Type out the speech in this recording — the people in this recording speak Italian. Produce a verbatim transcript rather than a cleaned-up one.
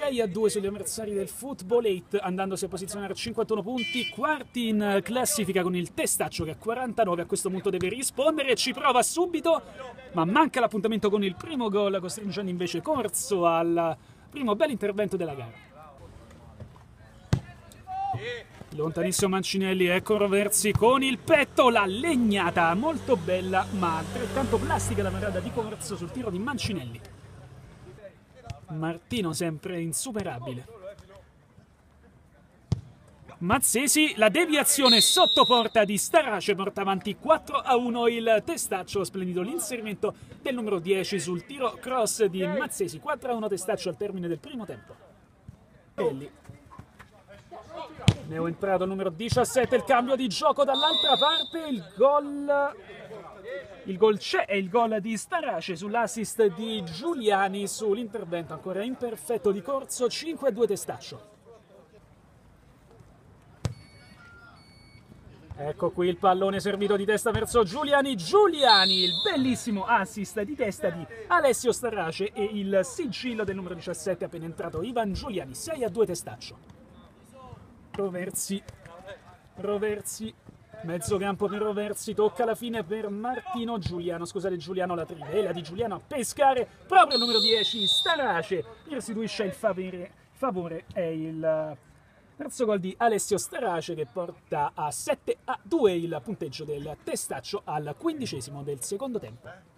sei a due sugli avversari del Football otto, andandosi a posizionare a cinquantuno punti, quarti in classifica con il Testaccio che a quarantanove a questo punto deve rispondere, ci prova subito, ma manca l'appuntamento con il primo gol, costringendo invece Corso al primo bel intervento della gara. Lontanissimo Mancinelli, ecco Roversi con il petto, la legnata molto bella ma altrettanto plastica la parata di Corso sul tiro di Mancinelli. Martino sempre insuperabile. Mazzesi, la deviazione sotto porta di Starace porta avanti quattro a uno il Testaccio, splendido l'inserimento del numero dieci sul tiro cross di Mazzesi, quattro a uno Testaccio al termine del primo tempo. Belli. Ne ho entrato il numero diciassette, il cambio di gioco dall'altra parte, il gol, il gol c'è, è il gol di Starace sull'assist di Giuliani sull'intervento ancora imperfetto di Corso, cinque a due Testaccio. Ecco qui il pallone servito di testa verso Giuliani, Giuliani, il bellissimo assist di testa di Alessio Starace e il sigillo del numero diciassette appena entrato Ivan Giuliani, sei a due Testaccio. Roversi, Roversi, mezzo campo per Roversi, tocca alla fine per Martino Giuliano, scusate Giuliano, la trivela di Giuliano a pescare, proprio il numero dieci, Starace, gli restituisce il favore, favore è il terzo gol di Alessio Starace che porta a sette a due il punteggio del Testaccio al quindicesimo del secondo tempo.